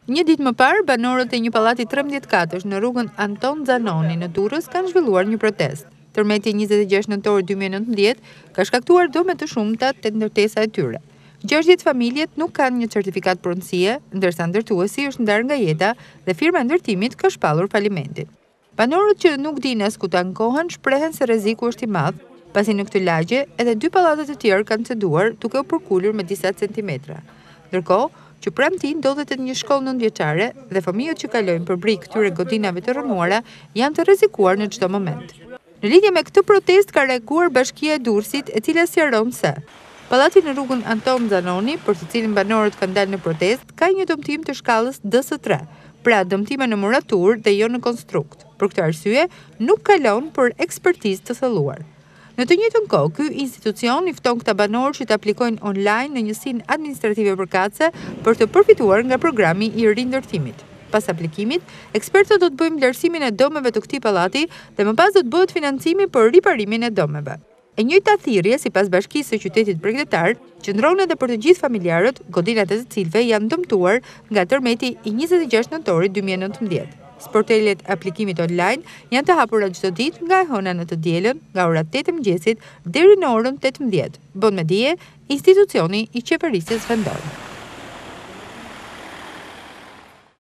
Një ditë më parë, banorët e një pallati 13 katësh në rrugën Anton Zanoni në Durrës kanë zhvilluar një protestë. Tërmeti 26 nëntor 2019 ka shkaktuar dëme të shumta te ndërtesa e tyre. 60 familjet nuk kanë një certifikat pronësie, ndërsa ndërtuesi është ndarë nga jeta dhe firma e ndërtimit ka shpallur falimentin. Banorët që nuk dinë as ku të ankohen shprehen se rreziku është i madh, pasi në këtë lagje edhe 2 pallate të tjerë kanë ceduar duke u përkulur me disa centimetra. Ndërkohë që pranë tij ndodhet një shkollë 9-vjeçare dhe fëmijët që kalojnë përbri këtyre godinave të rënuara janë të rrezikuar në çdo moment. Në lidhje me këtë protestë ka reaguar Bashkia e Durrësit, e cila sqaron se pallati në rrugën Anton Zanoni, për të cilin banorët kanë dalë në protestë, ka një dëmtim të shkallës DS3, pra dëmtime në muraturë dhe jo në konstrukt. Për këtë arsye, nuk kalon për ekspertizë të thelluar. Në të njëjtën kohë, ky institucion i fton këta banorë që të aplikojnë online në njësinë administrative përkatëse për të përfituar nga programi i rindërtimit. Pas aplikimit, ekspertët do të bëjnë vlerësimin e dëmeve të këtij pallati dhe më pas do të bëhet financimi për riparimin e dëmeve. E njëjta thirrje, sipas Bashkisë së Qytetit Bregdetar, qëndron edhe për të gjithë familjarët, godinat e të cilëve janë dëmtuar nga tërmeti i 26 nëntorit 2019. Sportelet e aplikimit online janë të hapura çdo ditë nga e hëna në të dielën, nga ora 8 e mëngjesit deri në orën 18. Bën me dije institucioni i qeverisjes vendore.